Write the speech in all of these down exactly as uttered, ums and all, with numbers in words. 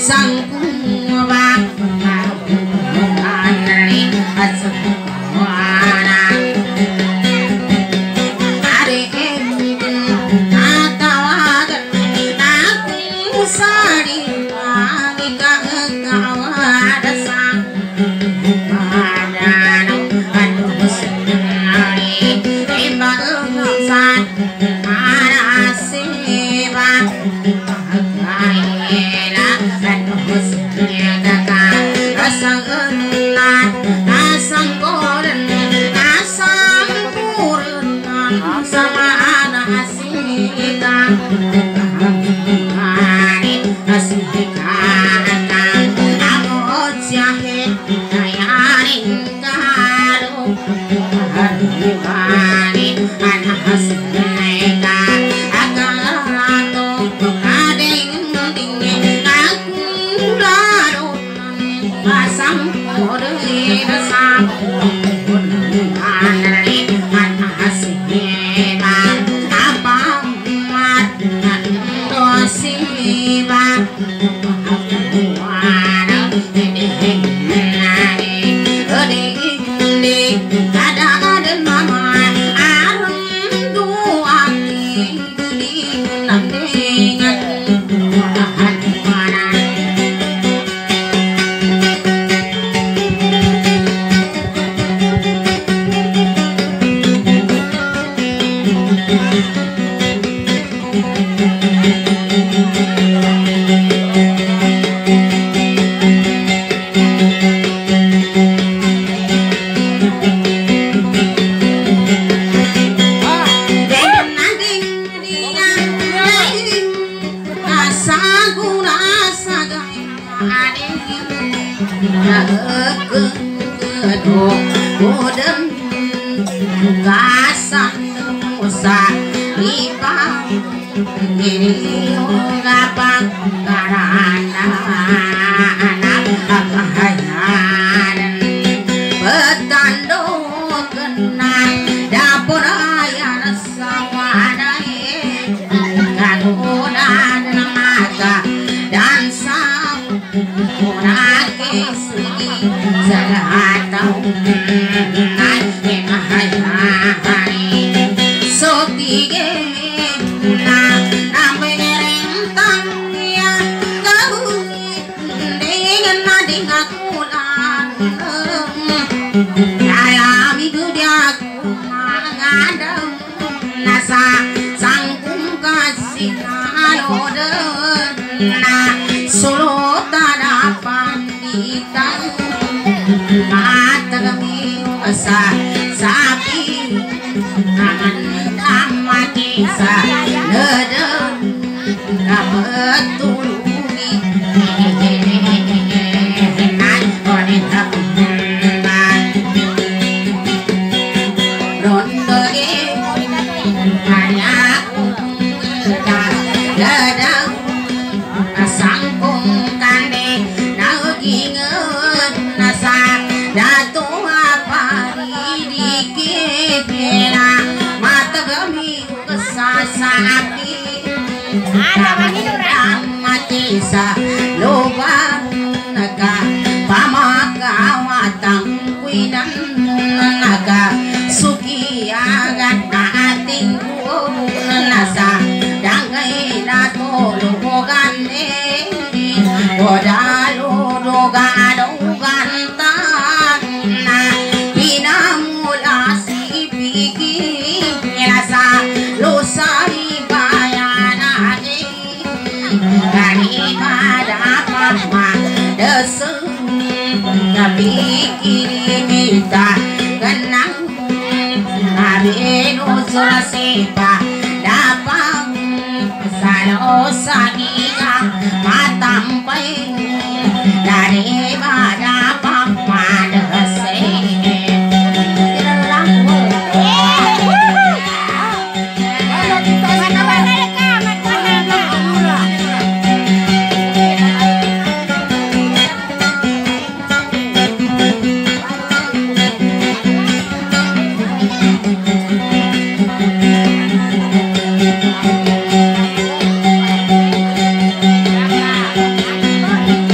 Bye.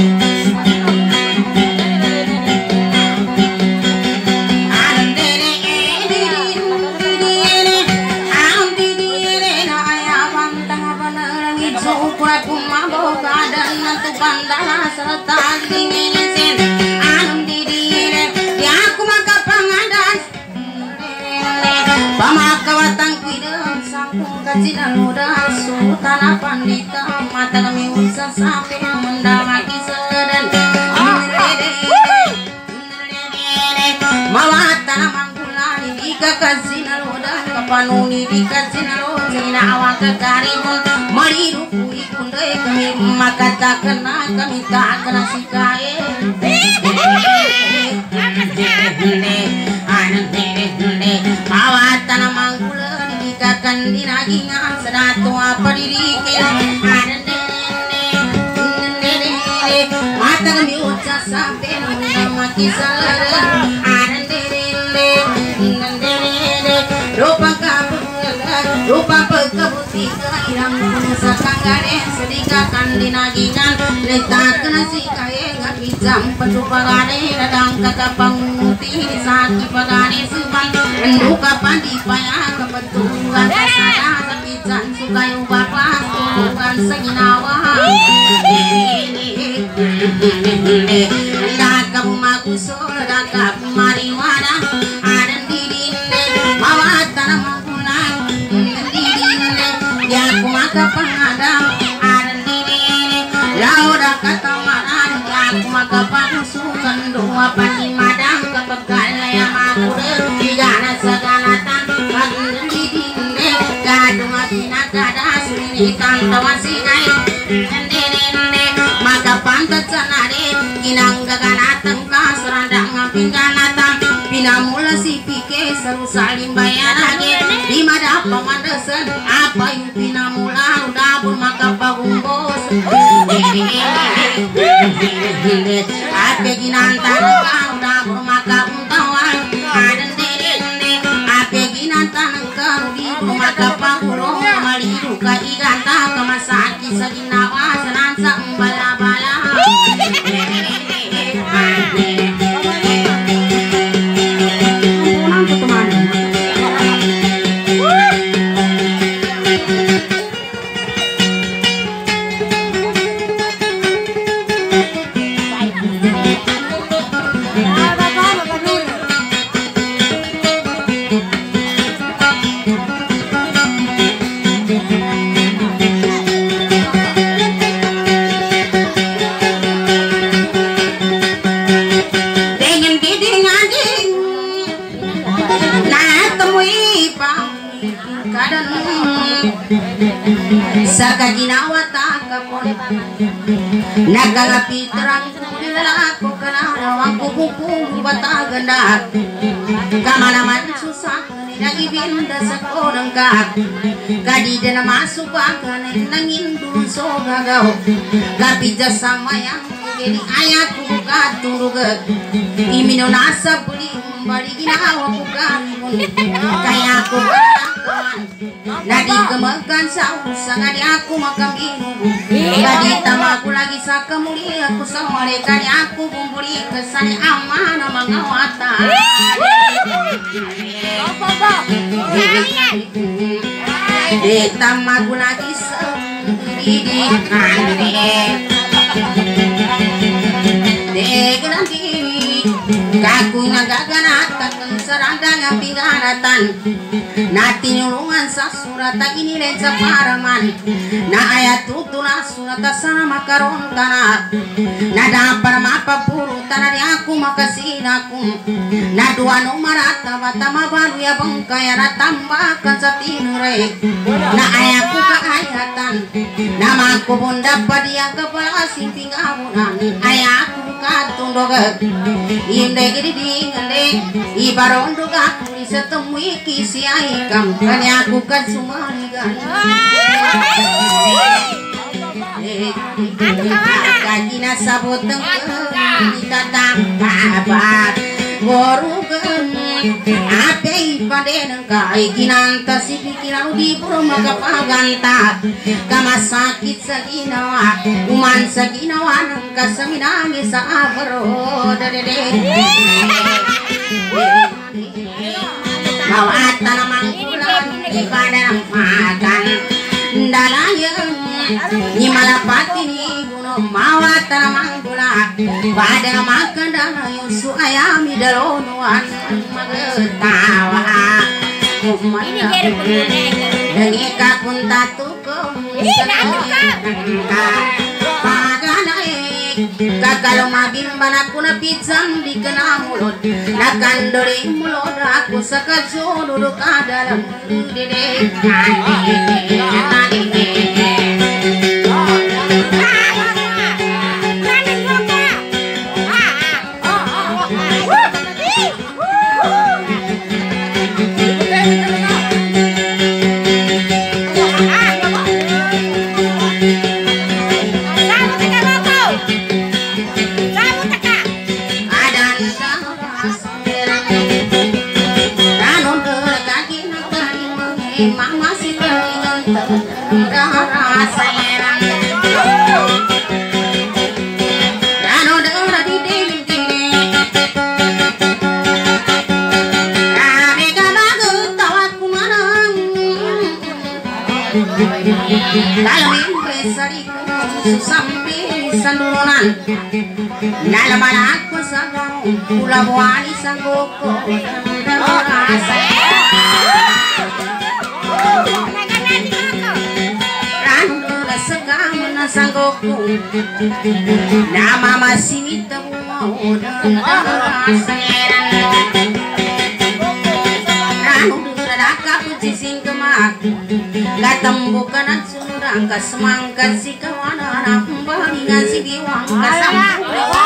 Pura-pura maboga dan nantu bandara serta dingin anu didire di aku maka pangadan pamakawatan kuideung sangkung kacidan muda sultana pandita mata kami usah sampai mendamaki seden mawatana manggulani di kakasina roda kapanuni di kasina roda na awak karimun mariru kui kundai kami maka tak kena kami tak kena sikae mawatana manggulani di kakandi nagingan sedatu apa dirikin mata kami ucap sampai mendamaki seden rupa kabur rupa pekabuti irang punusa kanggare sedika kandi nagingan letak kena si kaya ngat bijam pedu pagane radang kata panguti saki pagane subang enduka pandi paya kebetulan kasada sepijan sukayu bapak bukan seginawa hendak kamu makusur hendak kamu mariwana adan diri mawatana magulang didine ya aku maka pengadam adan didine lauda kata maran ya aku maka panusukan dua pati madam kepegala yang aku digana seganatan adan didine gadu matina kada sini kantawan sinai didine maka pantat sanare kinang gaganatan ka serandang ngapin ganatan pinamula si pike seru saling bayar lagi di mana pamandasan apa yang pinamula udabul maka pagumbos apa ginantan ka udabul maka untawan adan diri apa ginantan ka udibul maka pagurong maliru ka iganta kamasaki sa ginawa sanansa bala-bala saka ginawa takapon nagalapi terang kulila ko kana rawang kukuku bataganda kamanaman susah nagibinda sa korang ka kadida na masubakan nangin dunso gagaw kapidya sa mayang jadi ayat kubuka turugat imino nasa puli bali ginawa ko kanimun kaya ako batakan nadi kemakan sa usa ngadi ako makaminu nadi tama ko lagi sa kamuli ako sa mereka ni ako bumbuli kesani aman mga wata eh tama ko lagi sa didi dek nanti kaku nagaganatan kang sarandang ang pinganatan na tinulungan sa surata inilen sa paraman na ayat tutula surata sana makaroon ka na na dapar mapapuro tanari ako makasinaku na dua numarata bata mabalu ya bangkaya na tambakan sa tinuray na ayat ko kaayatan na makubunda pa diya kapala simping abunan ayat ko katundogag indai gidi dingale ibarondo ka isa temui kisi aikam kanya aku kan sumaligan kagina saboteng dikatang babat gorugan ape paden kai ginanta si pikiran di puro magapaganta kama sakit sa ginawa uman sa ginawa ng kasaminangi sa abaro dadede mawata namang kulang ibadah makan dalayang ni malapati ni buno mawata manggula pada makan dana yusu ayami dalonuan magetawa Ini jadi pengunjung. dengi kapun tatuko kakalo mabin manapuna pizzang di kena mulut nakan dari mulut aku sakajo duduk dalam dede dalam impresariku sampai sanduran dalam anakku sanggup pulau wali sanggup randu sekam sanggup nama masih mitemu gatambukan at surang kasemangkat si kawana na palingan si giwang kasampulewa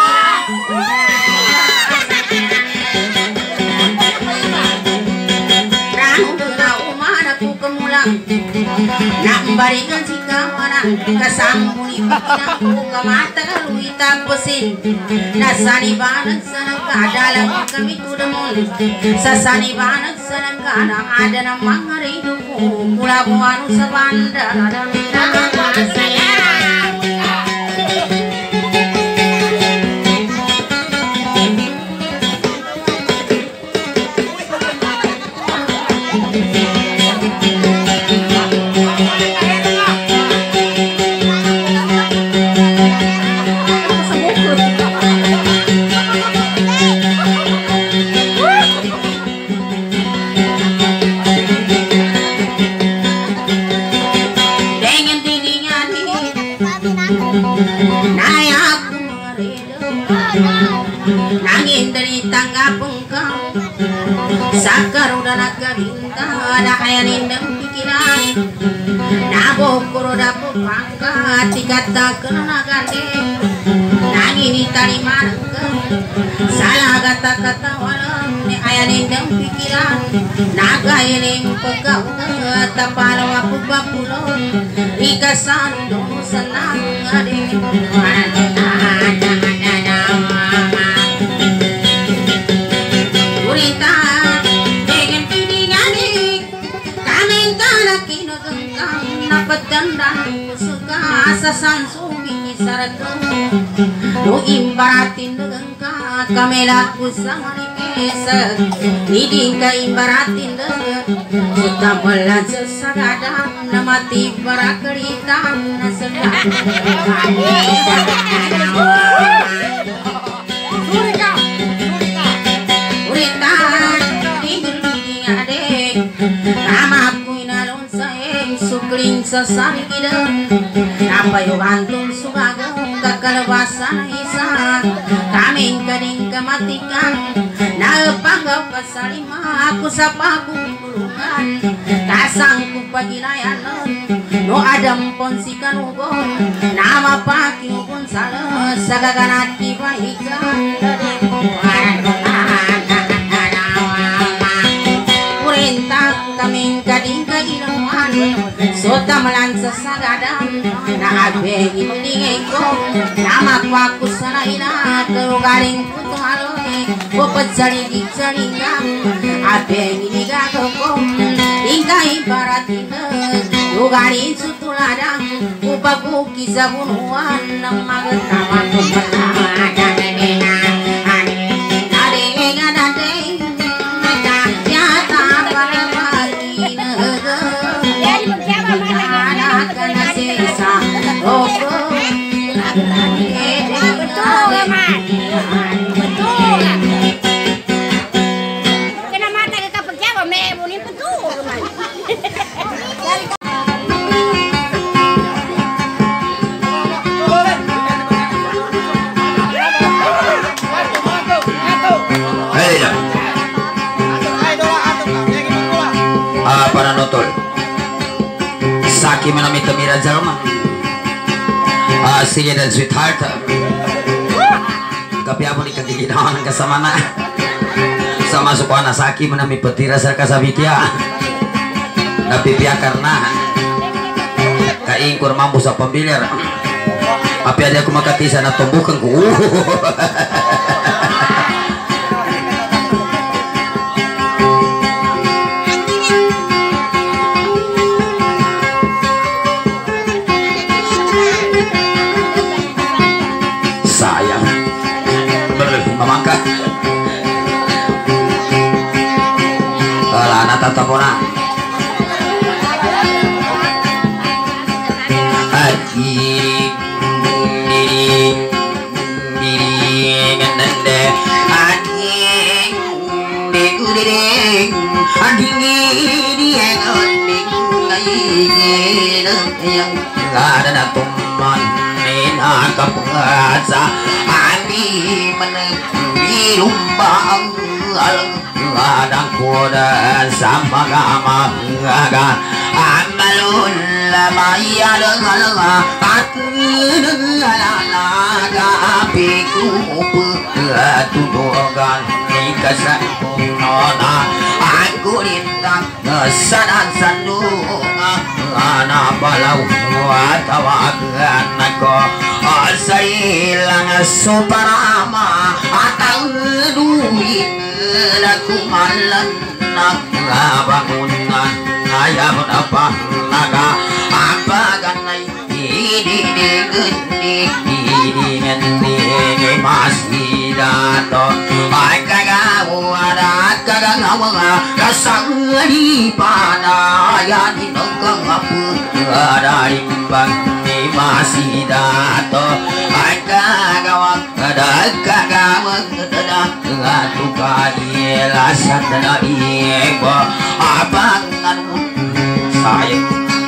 randu na umana ku kemulang nambaringan si kawana kasambuni pikiran ku kamata kalui tapusin nasani banag sanang kadalang kami tudemon sasani banag sanang kadang ada na mga rinduko mula buwano sa banda dan saya nangin dari tangga pengkau sakar udah naga bintang ada kayak nindang pikiran nabokor dapur pangkat dikata kena gande nangin ditari marengke salah kata-kata walau ayah nindang pikiran naga ini pegau tapal wapu bapulon ikasan dong senang ade petendang suka asasan sumi saragam no imbaratin dengka kamelaku sama nipesa nidingka imbaratin deng suka melan sesagadam namati barakeritan nasedak surika urita dingin adek namaku inalon saeng sukling sesari kidem apa yo gantung sugagem kakalabasan isa kaming kading kamatikan naepangga pasalima aku sapa bulukan kasang ku pagilayanon no adam ponsikan ugon nama paki pun salah sagaganat kibaikan dadeng kaming kading kailawan sota melansa sagadam na abegi melingay ko nama kwaku sanaina kerugaring putung aloy popet saligi salingam abegi digagaw ko ingkay baratina lugarin sutuladang upaguki sa bunuan ng magatawa kong patawagan Betul ya man. Betul ya. Kena mata ke kapal Jawa me ini betul man. Hei dah. Apa nanotol? Saki menami temira jalma. Ah, sige dan sweetheart. Tapi apa ni ketiginawan ng kasamana? Sama suko na Saki menami petira sa kasabitya. Napipya karena kaingkur mampu sa pambilir. Tapi ada aku makatisa na tumbukan ko. Sayang berlebih memangkat kalau tatapona yang ada natuman nina kapasa ani menepi lumbang ladang kuda sama gama gaga amalul maya dengan aku dengan naga piku petudogan nikasan nona aku lintang kesanan sandunga anak balau watawakan aku asailang suparama atau duit aku malan nak bangunan ayah apa naga apa ganai ini gede ini gede masih dato ay kagawa ada kagawa kasang di pada ya di nongkang apa dari bang masih dato ay kagawa ada kagawa ada tu kali lasat dari ibu abangan saya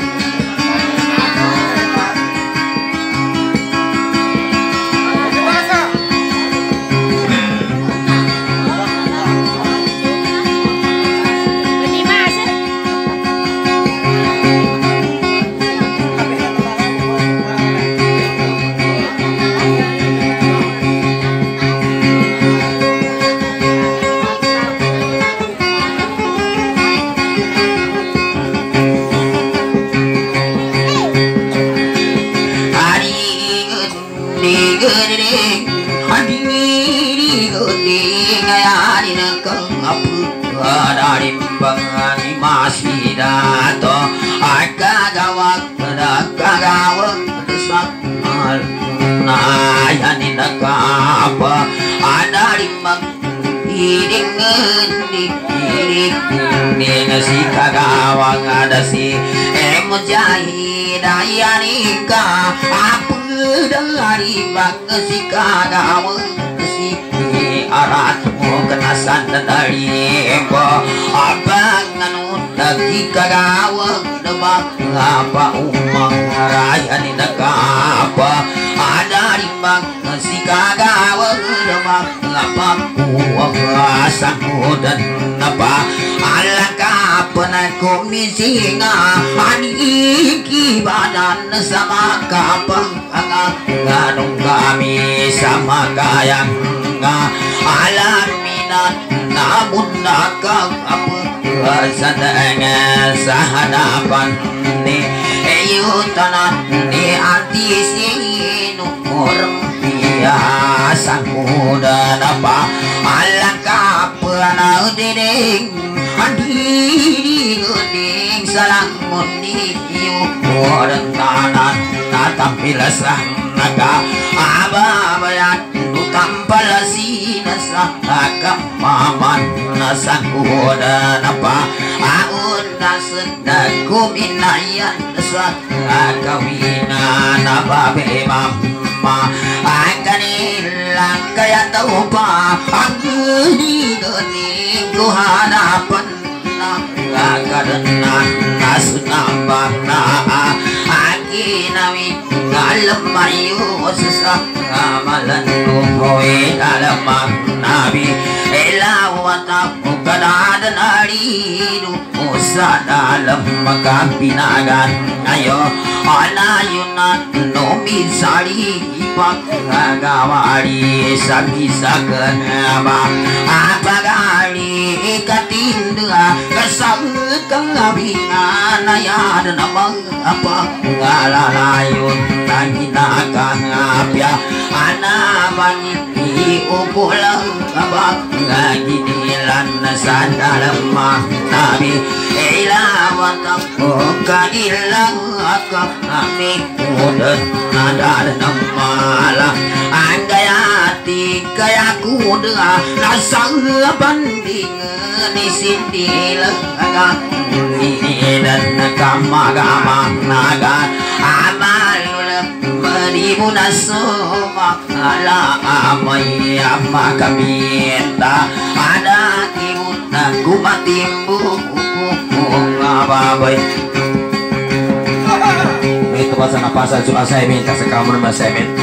dari bangani masih dato agak-agak agak-agak desak nayani nakapa ada limbang iding ngendi iding si kagawang ada si emojahid ayanika apa dari bang si kagawang si arat kenasan dari embo abangan lagi kagawang debak apa umang raya di apa ada rimbang si kagawang debak apa uang sang dan apa alangkah pernah komisi aniki badan sama kapang ngadong kami sama kayang alaminan namun nakang apa sadanga sahadapan ni ayutan ni arti sinu orang biasa muda apa alangkah pernah diding adiri geding salang mundi orang tanah tampil sah naga ababayat tampal sinasa kamaman nasangkuda napa aun nasedaku minayan sa kawinan apa bemam lama akanilang kaya tau pa ang gini-gini ko hanapan ng karena nasunambang na akinami alam mayo sa amalan nuhoy alamang nabi elawat ako kanadan alido sa dalam magkapinagan ngayo alayon na numisali pagkagawari sa bisa kenaba apagali ikatinda kasang kangabingan ayad na mga pangalalayon na ginagangapya anabangit iukulang kabak ginilan na sa dalam nabi ilawat ako kanilang ako kami kudat na dalam mala ang gayati kaya kuda nasang banding ni sindilang agak dan kamagamak naga amal beribu nasumak ala amai amma kaminta ada ibu aku matimbu ngababai itu pasal pasal cuma saya minta sekamu nama saya minta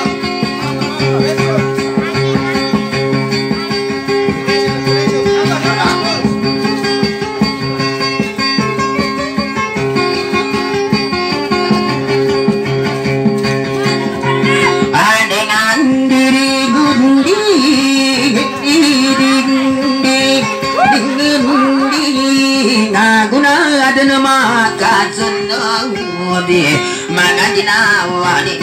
maka senang di mana jinawa di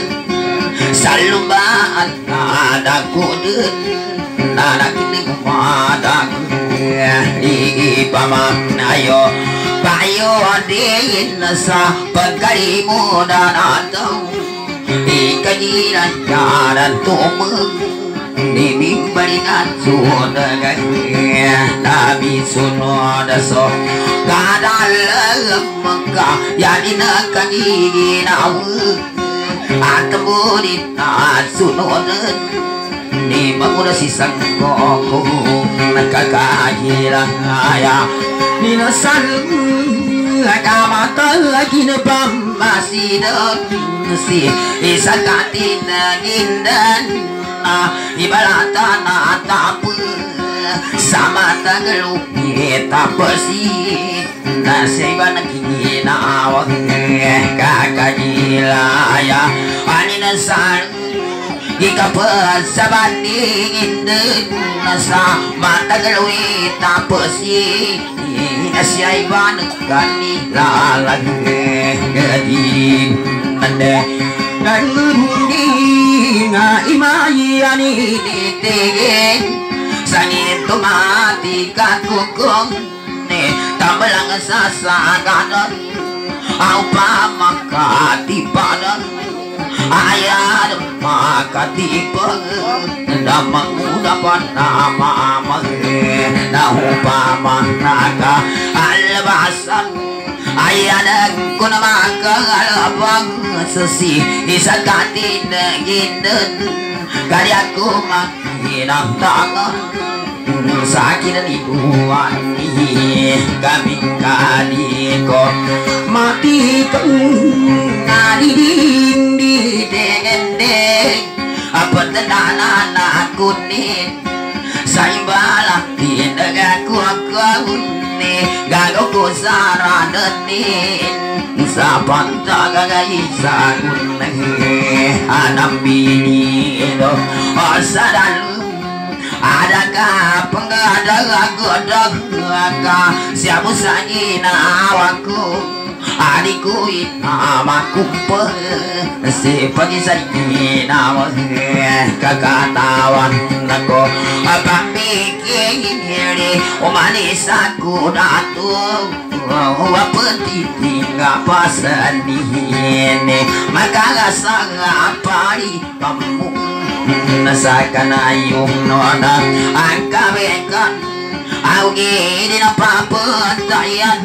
salubaan ada kuden nada kini kepada di paman ayo payo di nasa pegari muda atau di kajiran jalan tumeng di bimbari natsu dengan nabi sunoda so kadalam maka yani nakan iginawu atmurit natsu noden ni mamuda sisang koko nakakahilang aya ninasan akamata lagi nepam masih si isakatin gindan ibalatan atapu sama tagalu kita bersih nasiban kini nawag kakajila ya aninasal ika pasabandingin din nasa matagalu kita bersih nasiban kanila lagi gadin ande nalundi nga imayi ani ditigin sangit tumati kakukong ni tambalang sasagadan au pamakatipadan ayad makatipag damang udapan nama amag nahupamanaka albasan ayadang ko na makagalabang sasi isagatin na gindan kaya ko makinang tangan sa akin ang ibuwan kaming kaliko mati kang naliding di deng-deng apat na nakunin sa imbalak tindag ako ako gago ko sa radanin sa pantagagaysa kunang anang binido o sa dalum ada ka pangadaga-godag ka siya mo sa ginawa ko adiko itamakumpa si pag-isa ginawa kakatawan ako pamikingiri umalis ako dato wapetiting pasanihin makagasang pari kamu nasa kanayong nona ang kabekan ang gini na papatayan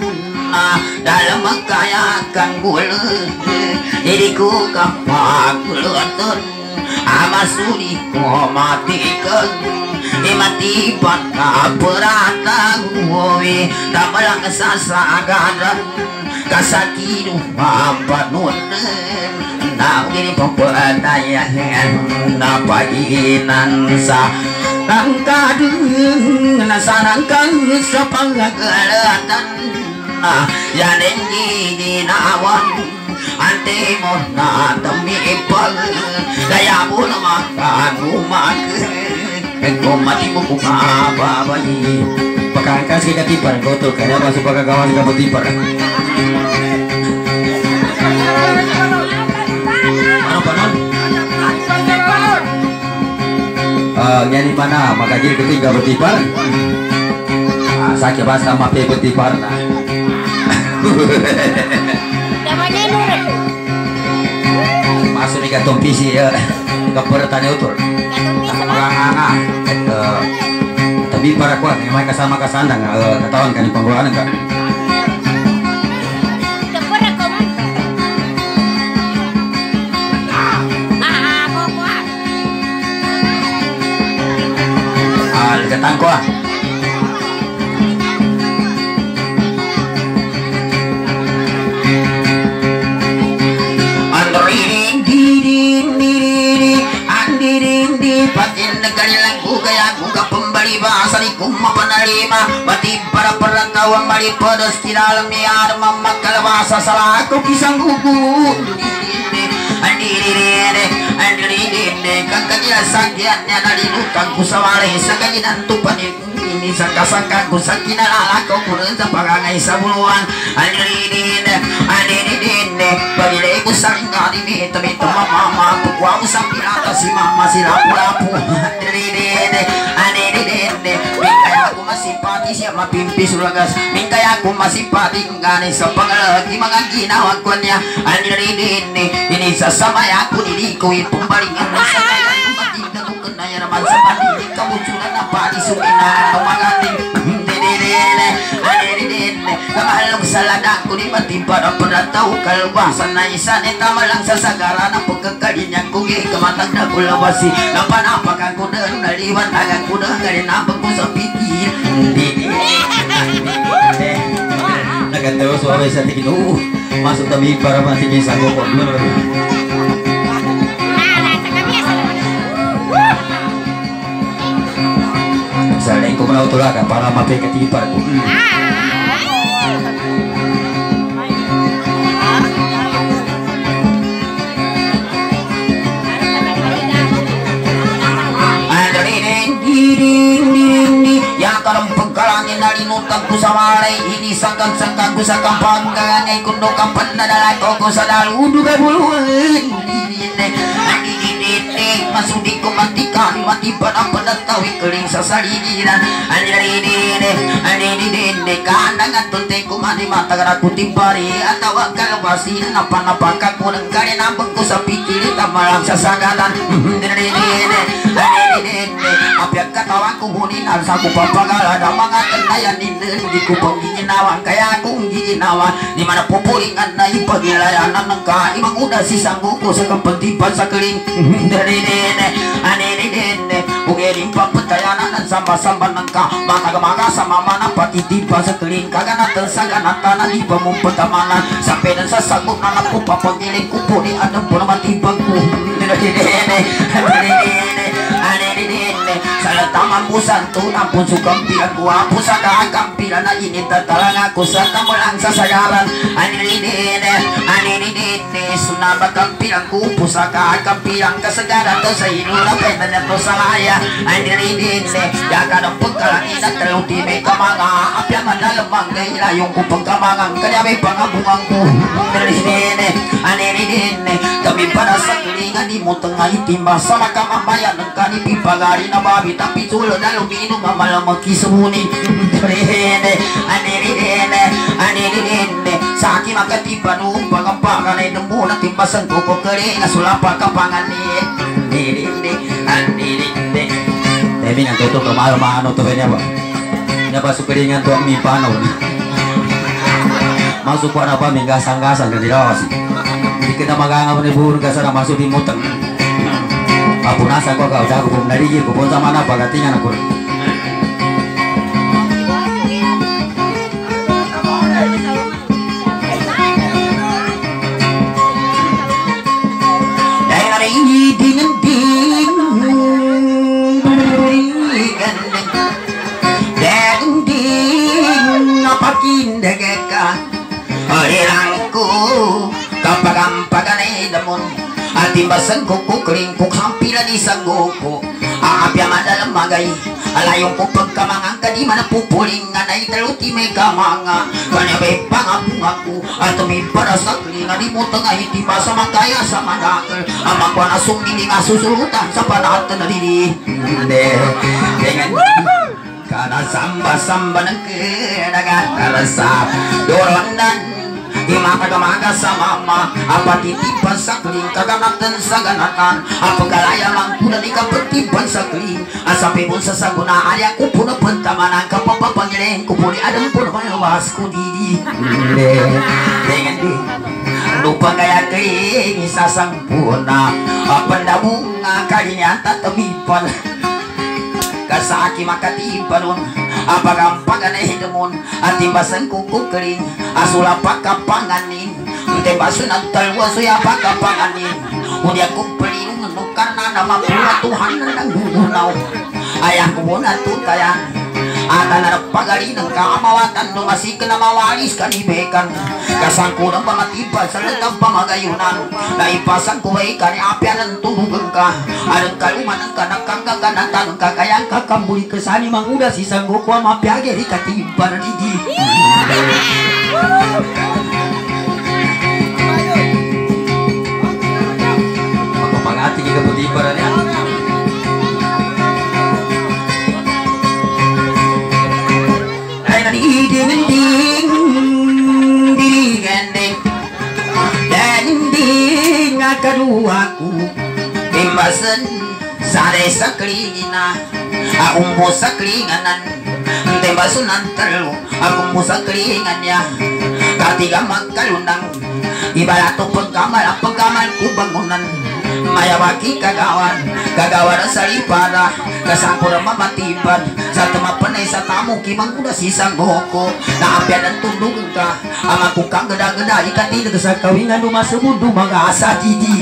dalam mengkayakan gula diriku kapak gulutun amasuri ko matikan dimati pata perata gue tamalang sasagaran kasakidu pampanunan na gini pempatayan na paginan sa tangkadung nasarangkan sa pangagalatan na yanin ginawan ante mo na tamipag daya mo na makanumak kung mati mo kumababayi pagkangkas kay katipar goto kaya masuk pagkagawa sa katipar ano pa nun? Uh, yan mana makajil ketiga betipar ah, sakit basta mape betipar na namanya Nurul masuk ni katong pisi ya kaperatan utur nganga tapi para kuat memang kasama kasandang katawan kan di panggolan kan tepura ko man ah ah ko kuat ah ketang kuat andrin dirin dirin andirin di patin negari langku kaya buka pembali bahasa di kuma penerima bati para perantauan bali pedas kira lemiar memakal bahasa salah aku kisah gugu andirin andirin kakaknya sakiannya dari lukang kusawale sakajinan tupan ini sangka-sangka kusakina lalako kurang pagangai sabuluan andirin andirin bagi leku saling ngadi mita mita mama pukwa usapila si mama si lapu-lapu andirin andirin mingkaya aku masih pati siapa pimpi sulagas mingkaya aku masih pati ngani sa pangalagi mga ginawa ko niya andirin ini sasama aku didikui pembalingan sa kaya kumatinda ko kanaya naman sa pandinig kamunculan na pati sumina umangating kamalong sa ladang ko di matimpa na panataw kalbasan na isa ni tamalang sa sagara na pagkakalinyang kugi kamatag na kulawasi na panapakan ko na naliwan tagang ko na galinabang ko sa pikir nagatawa suwabay sa tigino masuk kami para matigin sa gokon saling ko manautulakan para mapikatipar ko yang kalam pagkalangin na linutang ko sa maray ini sangkang-sangkang ko sa kampanggan ay kundo kampan na dalako ko sa daludo kay buluhan masudi ko mantikan matipan ang panatawi keling sa saligiran andirin andirin kanang at tunte ko mani matagar ako timpari at tawag kalabasin na panapakan ko ng kalinabang ko sa pikili tamalang sa sagalan andirin andirin apyak katawan ko hunin alsa ko papagala na mga kandayan nindin di ko pang giginawan kaya akong giginawan di mana pupulingan na ipagilayanan ng kaimang uda si sanggo ko sa kapantipan sa keling andirin andirin ugeling papatayanan ang samba-samba ng ka matagamaga sa mama na patitipa sa keling kaganatan sa ganatan na di pa mong patamanan sa pedan sa sagot na napupapagiling ko po ni anong po na matibang ko andirin andirin andirin sa lataman mo santo na punso kampilan ko apo sa kakampilan na initatalang ako sa tamalang sa sagaran andirin andirin sunaba kampilan ko po sa kakampilan kasagaran to sa inula pwede na to sa kaya andirin yaka ng pagkalangin at taluti may kamanga apyaman na lamang gailayong ko pagkamangang kaya may pangabungang ko andirin andirin kami para sa kilingan di mo tangay timba sa makamamayan ng kanipipagari na babi tapi tulo na lumino mamalamang kisumunin andirin andirin andirin sa akin makatipan upang ang panganay ng muna timbasan ko ko kari nga sulapa kapangan ni andirin andirin Devi nga tuto kamalo maano to kanya ba niya ba sukiringan to ang mipanaw masuk pada apa minggasang-gasang ke dirawasi kita magang ni bun ka sana masuk di muteng apa nasa ko ka udah ko dari ko pun sama na pagatingan aku ini dingin ding ding ding apa kindegeka orangku kampag-ampaganay damon at imbasan ko kukling kuk hampira di saguko aapya madalang magay alayong ko pagkamangang kadi man pupulingan ay daluti may kamanga kanyabay pangabunga ko at tumipara sa klinga di mo tangay tiba sa magkaya sa manakal amang ko na sumili nga susulutan sa panatan na dili hindi dengan kana samba-samba ng kinagat-arasa dorondan Imaka-gamaga sa mama apa titipan sa kling kaganatan sa ganatan apa galaya mangkuda di kapetipan sa kling asapi pun sa saguna alya ko puno pentamanan kapapapangileng ko puni adam puno mayawas ko didi dengan di lupa gaya kling isasang puna apa ndabunga kalinya tatabipan kasaki makatipan apa gampang aneh hidemon atimbasan kuku kering asula pakapanganin tembasun antalwaso ya pakapanganin udah kupelin ngenuk karena nama pula Tuhan nang gunau ayahku bona tuh kaya atan ada pagari ng kaamawatan no masih kena mawalis kanibekan kasangku ng pamatipa sa lentang pamagayunan naipasang kuwaikan apianan tulugang ka anong kaluman ang kanakangkaganatan kakayang kakambuli kesani manguda si sangguko mapiage di katiban didi magpapangati ka putipan niya ding ding ding ding ding ding akaduaku imbasan sare saklingina aumbo saklinganan tembasun antero aumbo saklingannya katiga magkalunang ibalato pagkamal pagkamal ku bangunan mayawaki kagawan kagawan sa ipada kasampura mamatipan sa temapanay sa tamu kimang kuda sisang goko naapyan ang tundog ka ang ako kang gada-gada ikatilag sa kawingan lumasubundo mga asa didi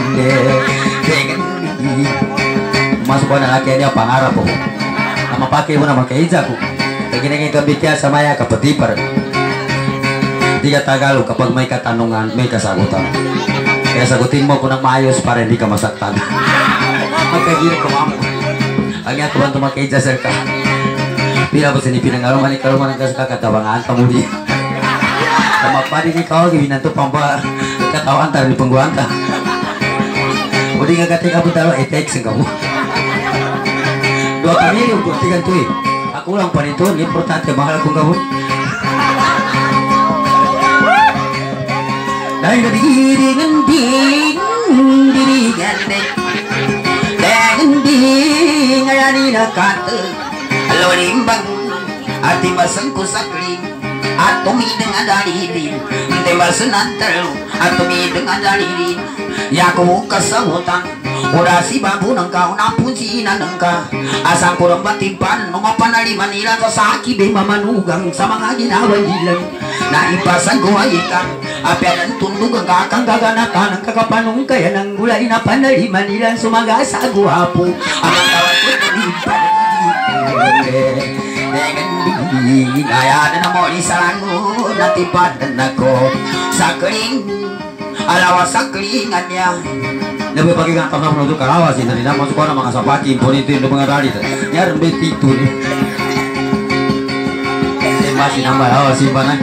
masuk ko na laki niya pangarap ko na mapake mo na magkaidza ko kaginagin kabitya sa maya kapatipar di ka Tagalog kapag may katanungan may kasagutan kaya sagutin mo ko ng maayos para hindi ka masaktan magkagirap ko mamo ang nga ko bang tumakidza sir ka pila ba sinipinangaruman ni karuman ang kasakatabangan pamuli kamapadi ni kao gibinanto pamba katawan tar ni pangguanta o di nga katika butalo e-text ang kamo dua kami yung kuntigan to eh ako lang pa nito importante mahal kong gawin dahil na diringan ding diringan ding ding ding ayani na kata alawalimbang at timbasan ko sa kling at tumideng adalilin timbasan antero at tumideng adalilin yako kasamutan ora si babu ng kaunapun si inanang ka asang kurang batipan nung mapanaliman nila sa saki be mamanugang sa mga ginawa nilang naipasan ko ay ikan apian ang tundog ang kakang gaganatan ang kakapanong kaya ng gulay na panaliman nila sumaga sa guwapo ang tawad ko tulipan kaya na na mo isango natipadan ako sa kling alawa sa klingan niya lebih pagi kan tanah menuju karawas ini tidak masuk orang mga sapaki pun itu yang mengarali ya rembet itu nih masih nambah awas simpanan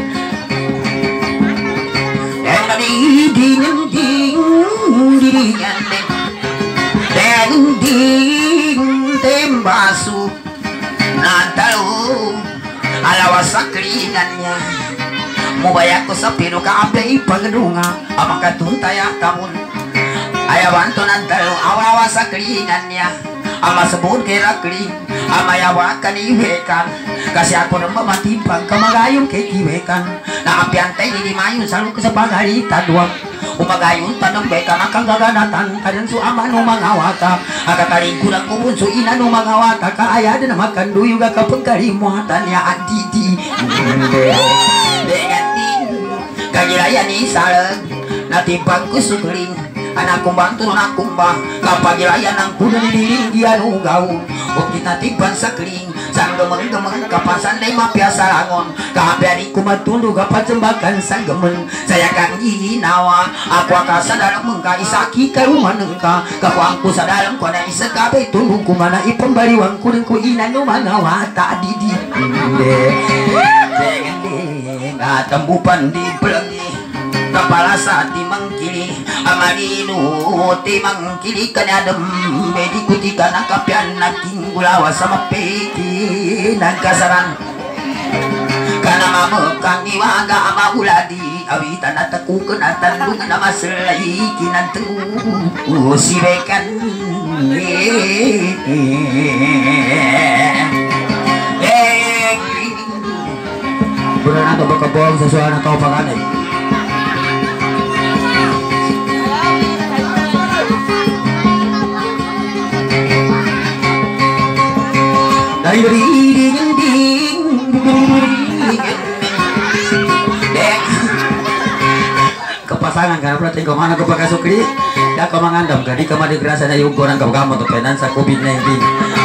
yang tadi ding ding ding ding ding tembasu natalu alawas sa klingannya mubayak ko sa pino kaapay pagdunga amang katuntaya kamun ayawan to ng talo awawa sa klingan niya ama sabon kay rakling amayawakan iwekan kasi ako nang mamatipang kamagayong kay kiwekan na apiantay hindi mayon salo sa pagalitan duwag umagayon tanong bekan akang gaganatan kanan su aman umangawata akataling kurang kubun su ina umangawata kaaya na makan duyo ga kapagkalimuatan ya adidi dengan din kagilaya ni salag natipang kusukling anak kumbang turun akumba kapagilaya ng kuno niling dia nugaw o kita tipan sa kling sang gemeng-gemeng kapasan day mapiasa langon kahabiari kumatulog kapat sembakan sang gemeng saya kang ginawa aku akasa dalam mengka isaki karuman engka kakuangku sa dalam kona isa kabay tulog kumana ipembaliwang kuning ku ina numanawa tak didi dengan ding atambupan di pelangi kepala saat dimangkili amarinu timangkili kanyadem bedi kutika nakapian naking gulawa sama peki nangkasaran kana mamekang iwaga ama uladi awitan ataku kenatan dungan nama selai kinan tenggu sirekan beran atau bekebong sesuai atau pangannya kepasangan karena berarti kau mana kau pakai sukri dah kau mengandam kadi kau mandi kerasa na yung kurang kau kamu tu penan sa covid nineteen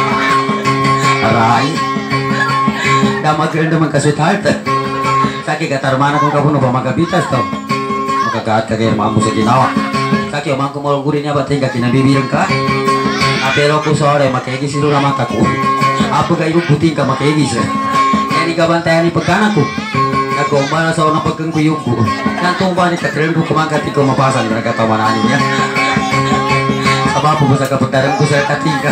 arai dah magil naman kasut halta kaki katar mana kung kapuno pa magabitas to makagaat kagay mamu sa ginawa kaki omang kumulgurin niya bating kaki nabibirang ka apero ko sore makegi silo na mata ko apa kayo puting ka makegis yani kabantayan ni pagkanak ko nagkumbala sa unang pagkangkuyog ko nantumba ni katril ko kumangkati ko mapasan na katawananin niya sama po sa kapagdarang ko sa katika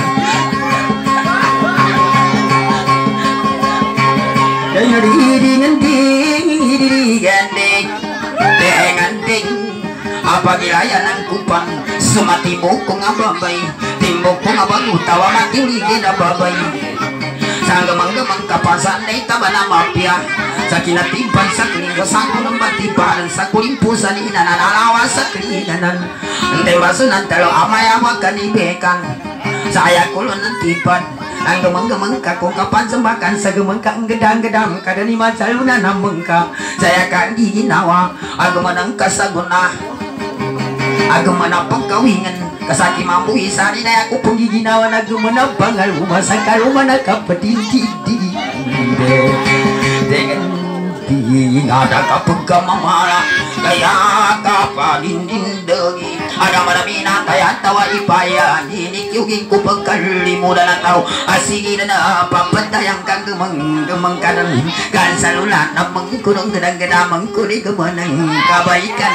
kaya nariringan ding ganding dengan ding apa gilaya ng kupang sumatibok ko nga babay timbok ko nga bago tawa matiligin na babay sa gamang-gamang kapasan na itaba na mapya sa kinatiban sa klinggo sa kunong batibaran sa kulimpusan inananalawa sa klinanan ang tebaso ng talo amayama kanibekan sa ayakulon ng tipan ang gamang-gamang kakong kapansambakan sa gamang kaang gedang-gedang kadaniman sa luna ng mengka saya kan ginawa agaman ang kasaguna agaman ang pagkawingan kasaki mampu isari na ako pong giginawa na gumana bangal umasang kaluma na kapatintindi dengan di ada kapag kamamara kaya kapanindindagi ada maramina kaya tawa ipaya inikyugin ko pagkalimudan na tao asigi na na papatayang kang gemang-gemang kanan kan salulat na mengkurong gedang-gedang mengkuri gemanang kabaikan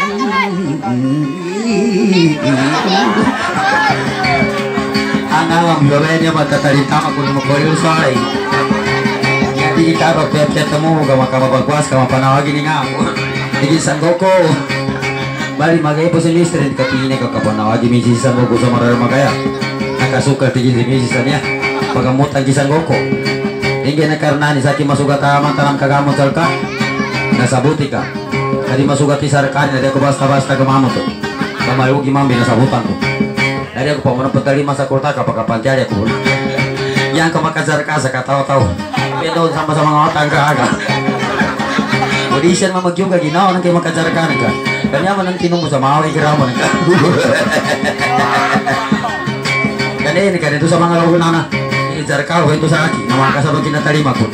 anang gawenya matatalintama kung makoril soalay hindi kita pep-pep temu kama kama bagwas kama panawagin nga ako hindi sanggoko bali magay po si mister kapine ka kapanawagin misi sanggoko sa marar magaya nakasuka tigil si misi niya pagamutan di sanggoko hindi na karna ni saki masugat aman tanang kagamot salka nasabuti ka kadi masugat isarkan na ako basta-basta gamamot kamalugi mambi nasabutan ko dari ako pa muna patali masa kurta kapag kapantyari ako yang kamakazar ka sa kataw-taw pero sama sa mga otang kaaga audition mamag yung gaginaw nang kayo makazar ka ka kanya man ang tinong mo sa maway kiramo ka kanya ni kanito sa mga logo na na inizar ka ito sa akin na mga kasabang kinatalima ko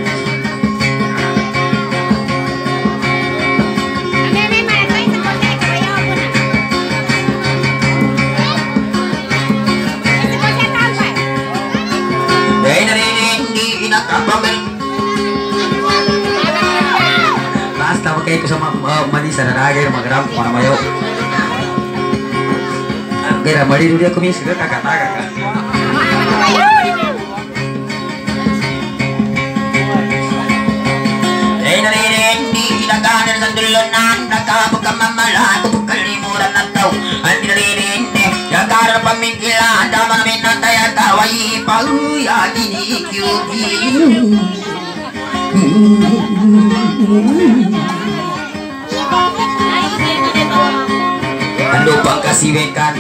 basta makay ko sa uh, manisa na nagay magram ko na mayo kaya mali dia kumis ka kakataga ka ay narinig di kinaganan sa dulunan nakapagkamamala pagkalimuran na tao ay narinig yagara pamigila dama namin na tayata Tawai pau ya dini kyuki Ando pangkasih wekan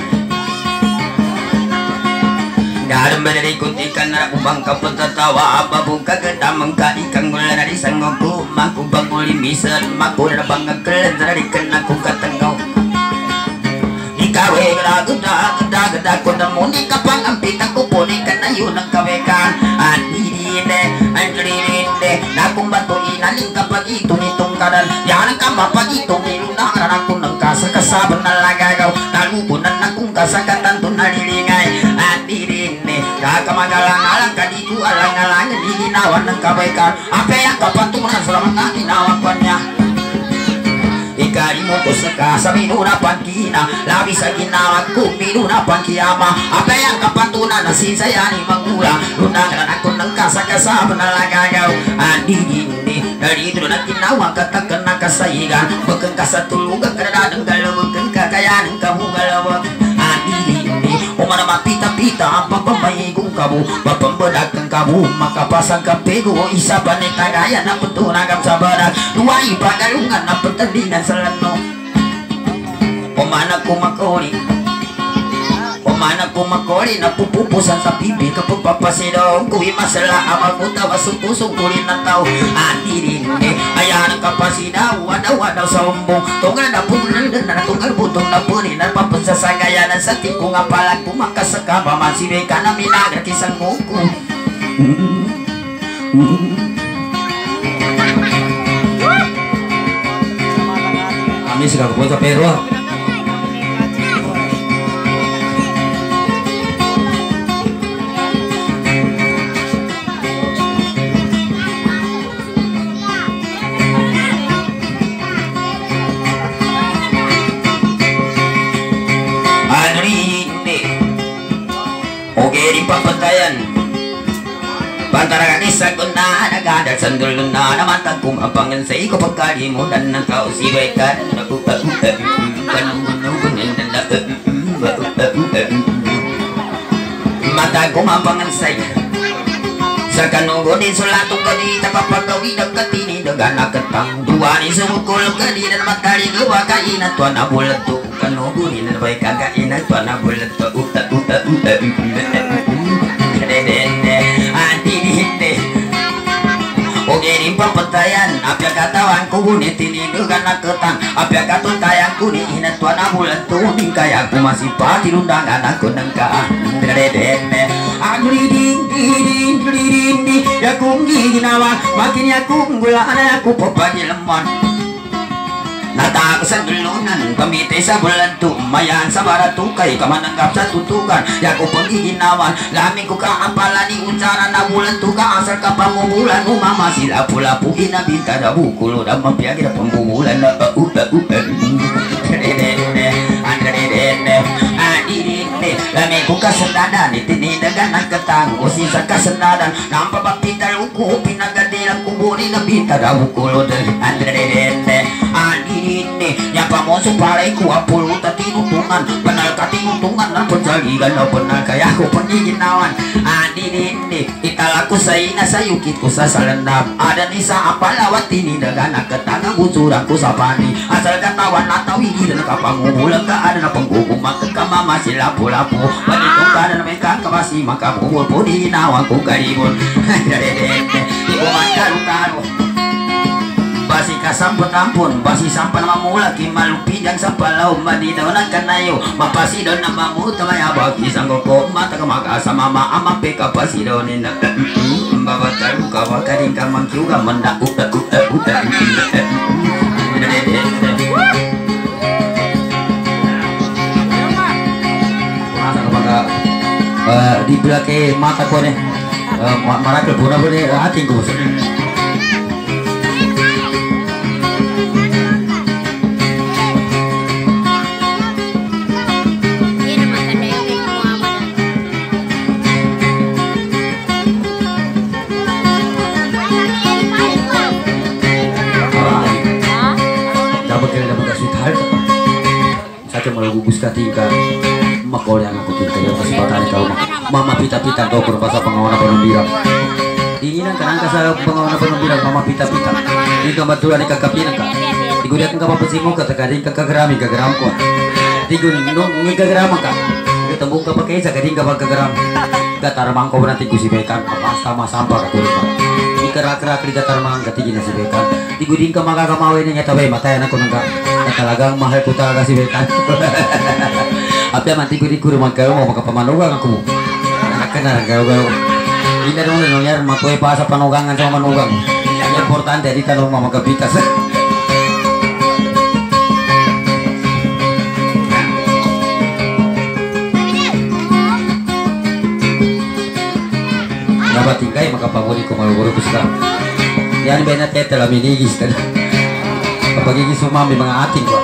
Dalam benar ikutikan aku bangka petatawa apa buka kita mengka ikan gula dari sangoku maku banguli misan maku dan bangga kelen dari kenaku katengau ikawe geda geda geda geda kunda muni kapang ampit aku puni kana yun ang kawekan andirinde andirinde naku batu inaling kapag ito nitong kadan yan ang kamapag ito nilunang aku nang kasakasaban na lagagaw nalubunan akong kasakatan to nalilingay andirinde kakamagalang-alang kadiku alang-alang di ginawan ng kabaikan apa yang kapantunan selamat na ginawan niya ikari mo ko sa sa minunapan kina labi sa ginawa ko minunapan kiyama apa yang kapantunan na sinsayani mangula lunangan ako ng kasakasaban na lagagaw andi hindi dari ito na ginawa katakan na kasayigan bakang kasatulugan kadadang galawag kakayanan kamugalawag andi hindi umana mapita-pita ang pagpamayigong kamu papambadagkan kamu makapasang kapego o isa pa ni kagaya na putunagam sa badag luwayi pagalungan na pagtandingan sa lano umana kumakori umana kumakori na pupupusan sa bibi kapag papasidong kuwi masala amag utawa sungkusungkulin ng tao andirin eh ayan ang kapasidaw wadaw-wadaw sa umbong tunga na punan na tungal butong na punin at papansasagayanan sa tikong apalag pumakasaka mamasibe ka na minagat isang muko kami sudah kepuasa pero di papatayan Pantarakan isa ko na nagada sandul na namatag kumapangan sa iko pagkalimutan ng kausiwekan matag kumapangan sa sa kanugo din sulatong kanita papagawi ng katini dagan nakatang duwani sumukul kanina matali gawa kainat tuan abulat to kanugo din na ba'y kakainat tuan abulat to uta uta uta Ogeri papatayan apya katawan ku bunyi tinidugan naketang apya katuntayan ku ni inat tuan abulan tuning kaya ku masih pati lundangan aku nengka dedene agri ding ding ding ding ya kungi ginawa makin ya kunggula ana aku papagi lemon Natako sa dulunan, kamite sa bulanto mayan sa baratukay, kamananggap sa tutukan Yako pagiginawan, laming ko kaampala ni unsara na bulanto ka asal ka pamubulan umama sila pula-pu inabinta na bukulo na mapiyagi na pambubulan na pa-upa-upa laming ko kasandadan, itinidagan ang katang o sa kasandadan na ang papapital ko, pinagadilang kubuni na binta na bukulo na andrede Andini, yang pamoso palay ko apulutan tinutungan Panal ka tinutungan ng pagsaligan na panal kaya ko paniginawan Andini, itala ko sa ina sa yukit ko sa salandam Ada ni sa apalawat tinidagan ang katangang usuran ko sa pani Asal katawan na tawigil na kapangubulang ka ada na panggugumang kamama sila pula-pu Panito ka na namin kakabasi makabubul po dinawang ko karibol Ibu makaru-karu Basi kasampun ampun, basi sampan mamula kimalupijang sa palaw madinaw ng kanayo mapasidaw na mamuta maya bagi sanggo ko mata kamakasa mama ama peka pasidaw ni na babataru kawakaring kamangkyuga manda uta uta uta masa kapag di belakang mata ko nih marah kelbuna ko nih ating ko satu malu gugus katika makol yang aku cintai kasih patah kau Mama pita-pita dokter bahasa pengawana penumbirang. Inginan kan angka sa pengawana penumbirang mama pita-pita. Di kamatulan ikakapinan ka. Digudiakan ka papasimo ka takading ka kagarami kagaram ko. Digunin no ngigagaram ka. Ketemu ka pakai sa kading ka pagkagaram. Gatarmang ko nanti kusibekan sama sampah ka turun. Ikerak-kerak di gatarmang katigin na sibekan. Digudin ka makakamawi niya tabi matayan ako nang ka. Talagang mahal ko talaga sibekan. Apa manti ko di kurumang kayo mo makapamanugang ako. Anak ka na gaw-gaw. Hindi na naman nangyari matuwi pa sa panugangan sa manugang. Ang importante di tanong mo magabitas. Dapat tingkay makapanguli ko maluguro ko sila. Yan ba na tete la minigis ka na. Kapag igis sumami mga ating ko.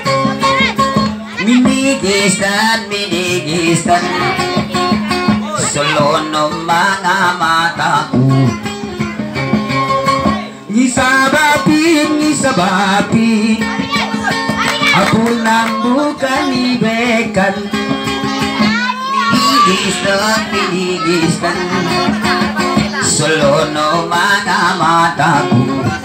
Minigis dan minigis dan solono mga mataku. Ngisabapin, ngisabapin aku nang bukan ibekan. Minigis dan minigis dan solono mga mataku.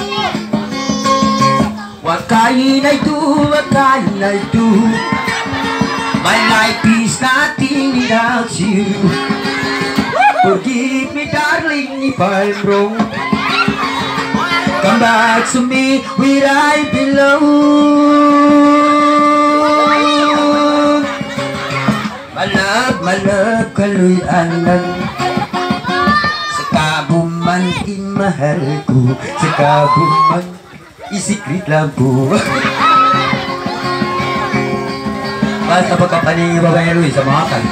Wakain na ito, wakain na ito. My life is nothing without you. Forgive me darling if I'm wrong. Come back to me where I belong. My love, my love, kaluy anang. Sekabuman kinmahalku. Sekabuman isikrit lampu. Basta pagkapaning babae Luis sa mga kan.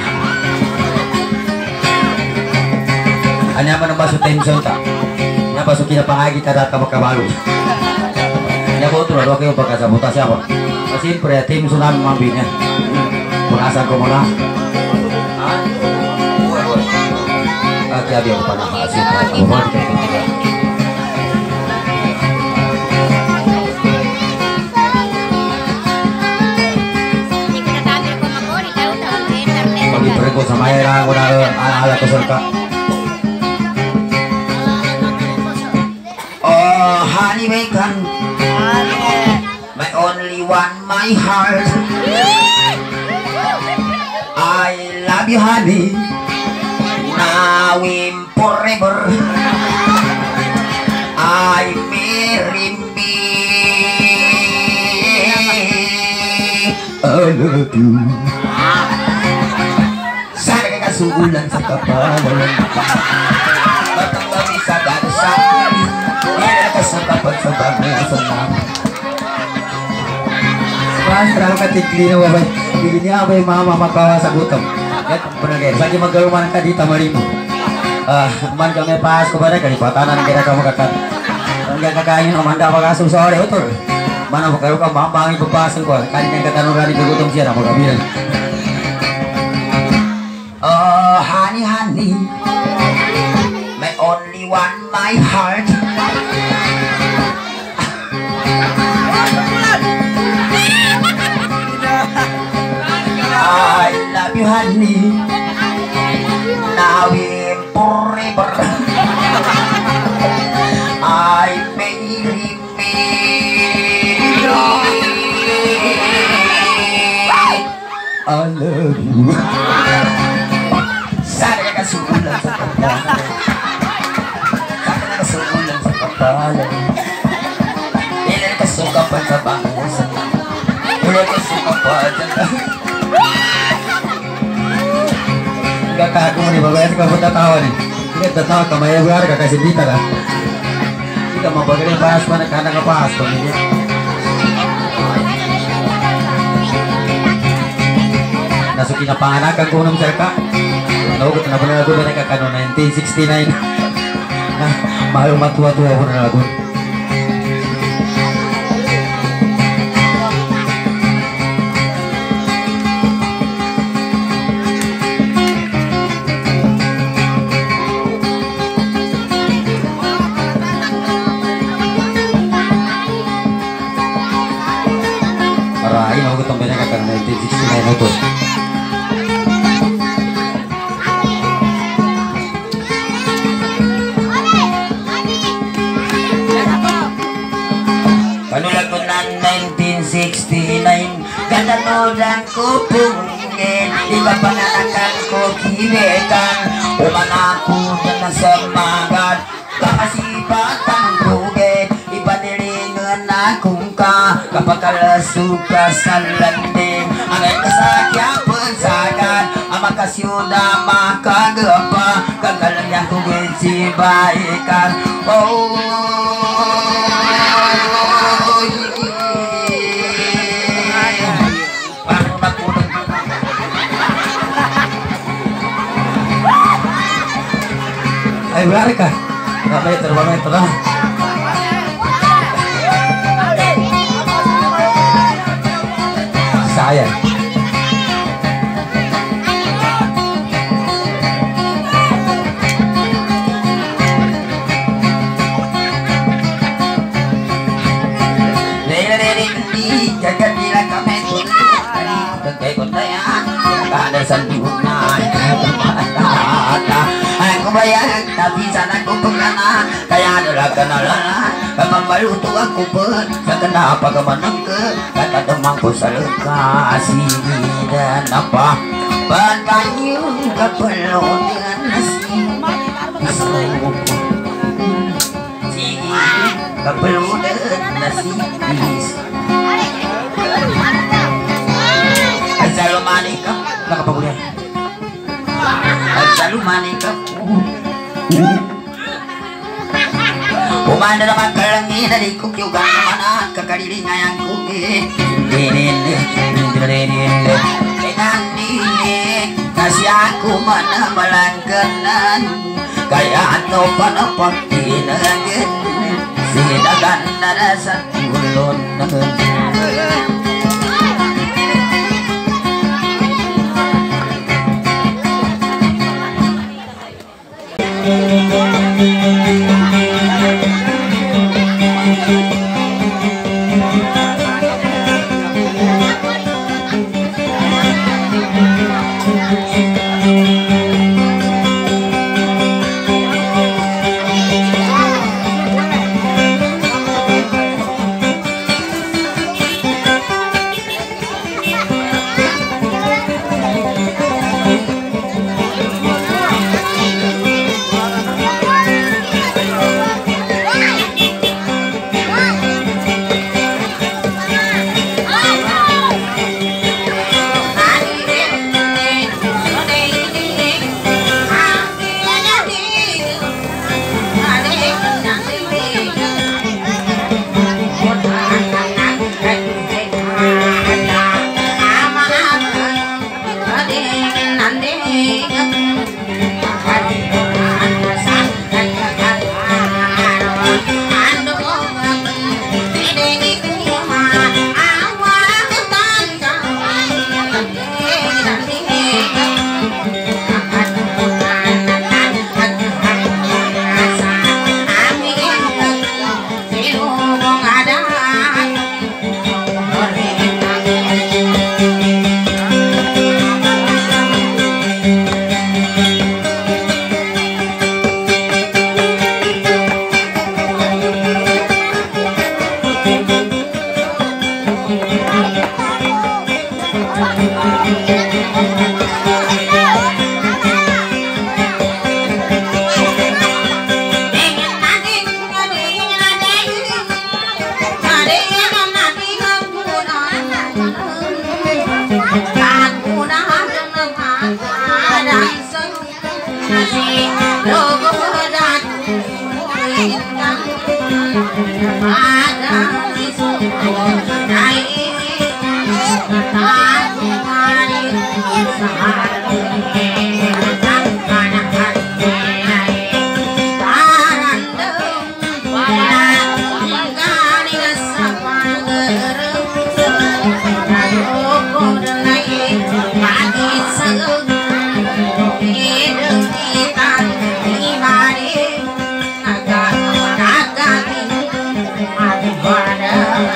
Ano naman ang baso tension ta? Napasukin na pangagi ta data magkabalo. Naboto na doon kayo pagkasabuta siya ko. Kasi pre, tension namin mambi niya. Manasan ko muna. At yabi ako pa nakaasin. Bumalik kayo kaya. Pag-iprego sa mayroon ko na ala ko sir ka. Oh, honey bacon, my only one, my heart. I love you, honey. Now and forever. I marry me. I love you. Suulan sa kapalan batang kami sa dansa nilaka sa kapag sa bagay sa nama pasra katikli na wabay hindi niya abay mama makawa sa gutom at panagay sagi magaluman ka dita marimo ah man kami pas ko ba na kalipatanan ng kira ka makakat hanggang kakain ang manda makasong sa ore utol mana makayo ka mambangi papasan ko kanyang katanungan ni gutom siya na magabilan. Oh, honey, honey, my only one, my heart. I love you, honey. Now and forever. I marry me. I love you. Sana ka suulan sa kapalan. Sana ka suulan sa kapalan. Ilan ka sukapan sa bangusan. Ilan ka sukapan sa kakago mo ni babae sa kapatatawa ni. Hindi ka tatawa ka mayabar ka kasi dita ka. Hindi ka mabagaling bahas pa nagkana ka bahas pa niya. Nasukin na panganakan ko ng sarka. Nahugot na po na lagun na nakakano nineteen sixty-nine. Mahal matuwa-tuwa po na lagun. Para ay mahugot ang binakakano nineteen sixty-nine na ito. dan kupungin Iba panganakan ko kinekan Uman ako na semangat Kakasipatan tugin Iba nilingan akong ka Kapag suka sa landing Angay kasakya pensakan Ama kasyuda makagapa Kagalang yang tugin si baikan Oh Ay, berari ka? Mga metro, mga metro na. Sayang. Lele-lele-lele, jagat nila kami Kagay ko tayan, kadasan diunay Aku bayang, tapi sana aku penganan Kaya adalah kenalan Kemambalutu aku pun Kenapa kemenang ke Kata demangku selekasi Dan apa Banyu keperlu dengan nasi Keperlu dengan nasi Assalamualaikum Nakapagulian. Assalamualaikum Umanda naman kalangi dari kukyugan mana kakariling ayang kuki Dinindi, dinindi Dengan dini Kasih aku mana melangganan Kaya atau panapak dinagin Sidagan nada satu lon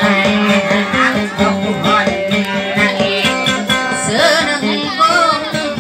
Seneng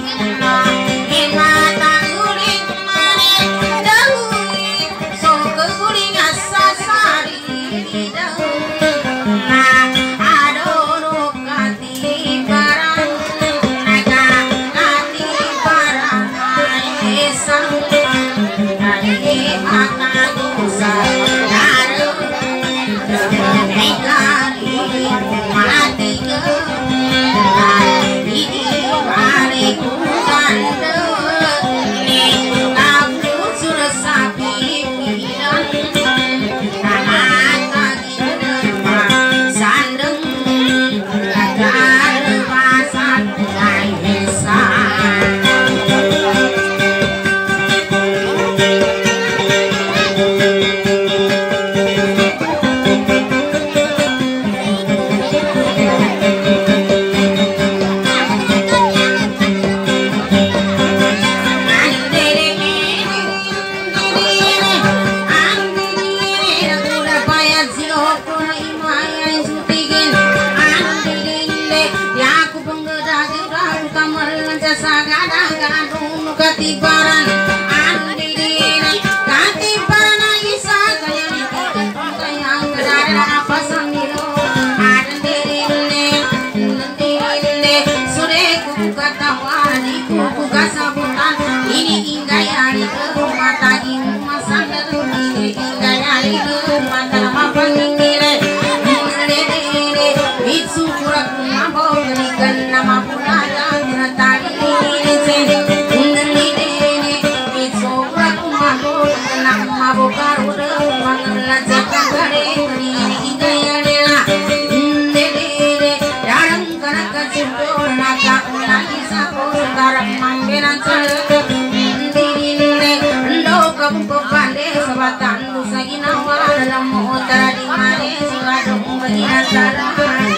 katibaran anu didiri katibaran isa kaya yang kedara apa samiro adan dirinde dirinde sore kuka tawani kuka sabutan ini inggayani mata imu masanda ini inggayani mata mapangire dire itsu kuraku mabo berikan nama pulaya tadi ini undeli itsu kuraku mabo nama mabo karu mangala kare ini inggayani la dire darang kana kacipur naka ulagi sapur karam manggenan cale dire ndo kabu pande sabatan busagina wala mo tadi mare siwadong bagina sara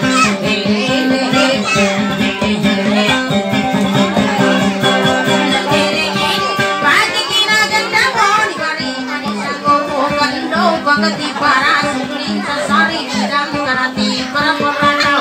Pagati para suling sasari bidang karati para perantau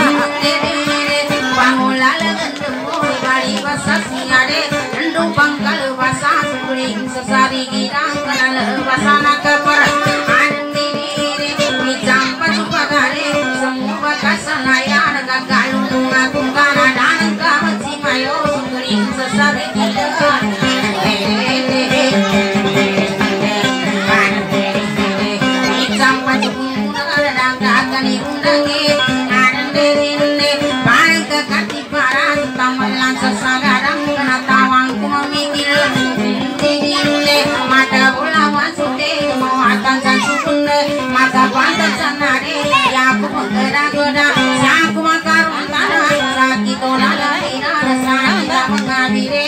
pangulala gandemo bari basa siade endu pangkal basa suling sasari bidang karala basa nakapar andini bijam pacupagare semua kasanaya nagagalung agung kana dan kamci mayo suling sasari bidang sasagarang penatawang ku memikir diri mata bola masude muatan san sukunde mata pantat sanare ya ku menggoda-goda saku makarun tanah sakit nala ina sanda mengadire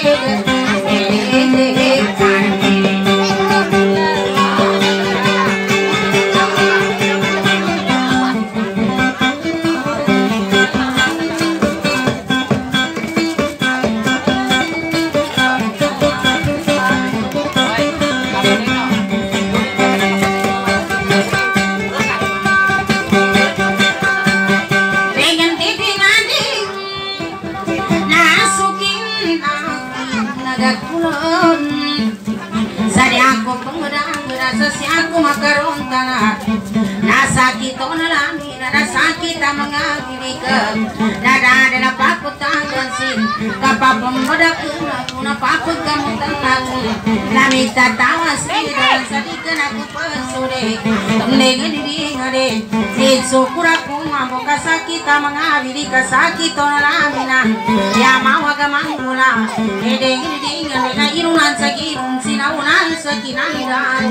aku makaron tanah nasakit na lami na nasakit ang mga kinikap nadada na pakutangan sin kapapambadak ako na pakugamutan ako lamig tatawas kita sa di ka na kupasure tumnegin hindi nga rin sukura ko mamo kasakit ang mga bili kasakit na lami na yamawa gamang mula edeng hindi nga rin na inunan sa girun sinaunan sa kinaniran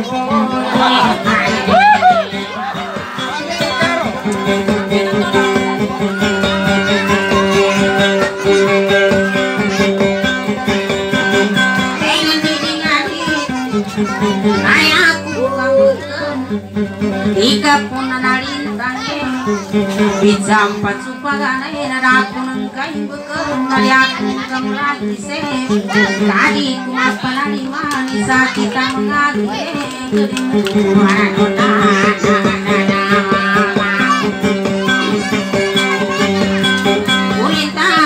ika pun nalintangnya bijam pacupagana naraku nengkai bekerun nari aku kemlaki se tadi ku mapanani manisa kita mengagwe manona kulita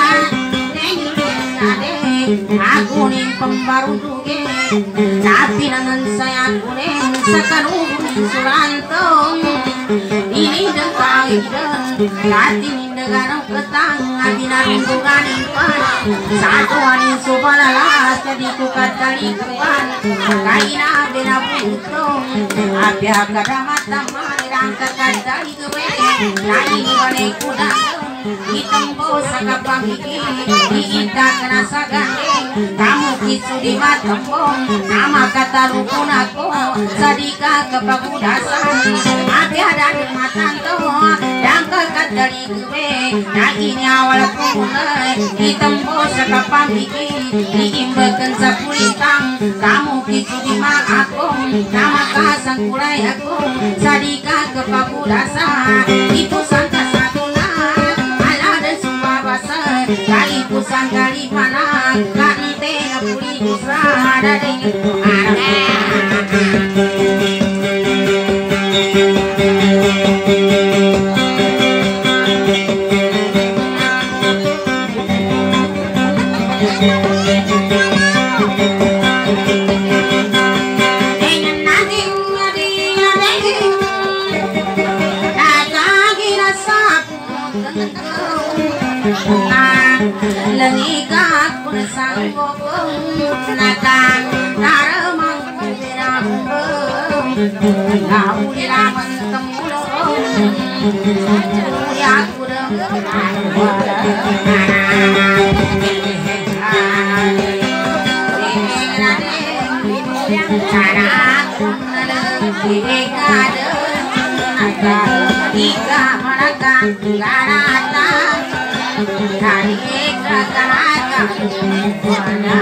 aku nih pembaru duge tapi nangan saya kuning sekarung surantong ini dengkang dan lati mindegan ketang abinar untungan impan satu anin subalalas jadi kukat kali kepan kaina bena putong api agada mata manirangkat kali kewe na ini bane kuda itembo sakapangiki diita kena sagandeng kamu kisu di matembong nama kata rukun aku sadika kepakudasan api ada di matanto yang kekat dari gue nah ini awal kumulai itembo sakapangiki diimbekan sapulitang kamu kisu di makakong nama kasang kulai aku sadika kepakudasan itu sangka kali pusang kali panang kante puli kusra dari Lengika pun sanggup nakang naremang berang kau diraman temulung ya kurang Ika manakan garata Kari eka garata Wana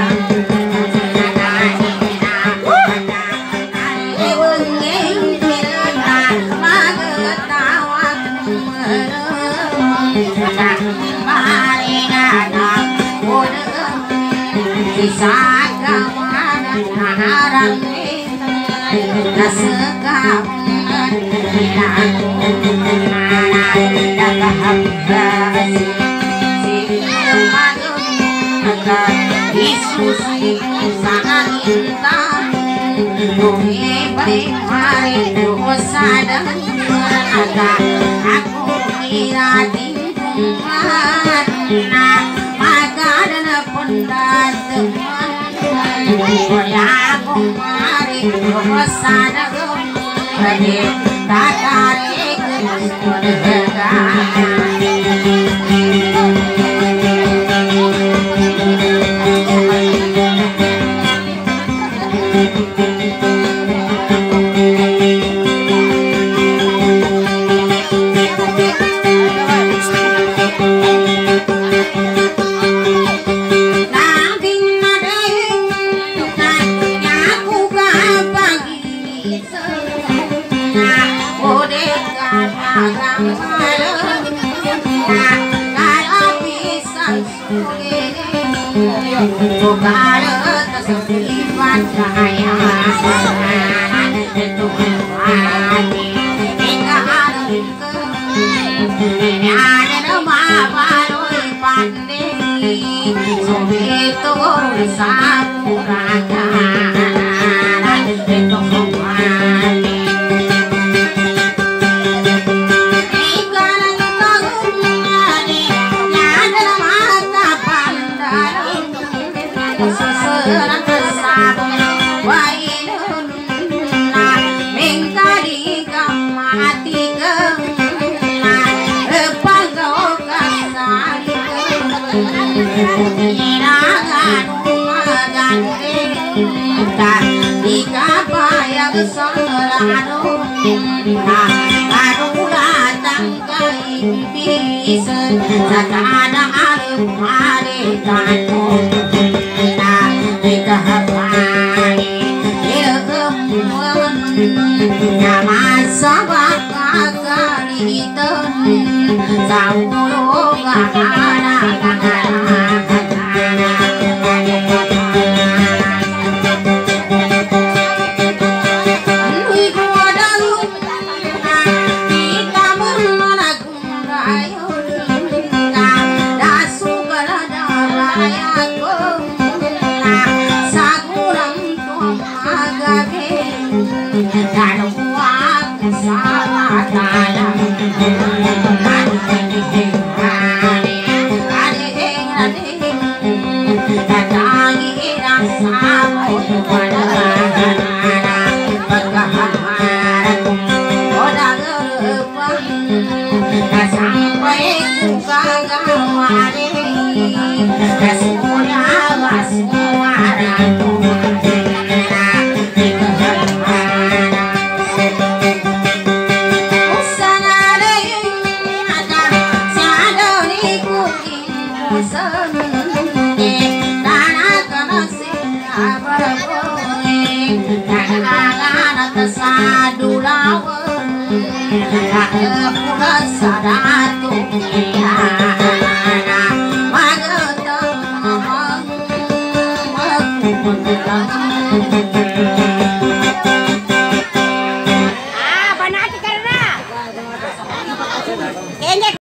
Kari wengeng pirata Magetawa kumereng Kari gana Kodeng Sisaka wana Naharang Kaseka aku kira tinggal maka dan pendat aku mari sana tak tarik Thank you.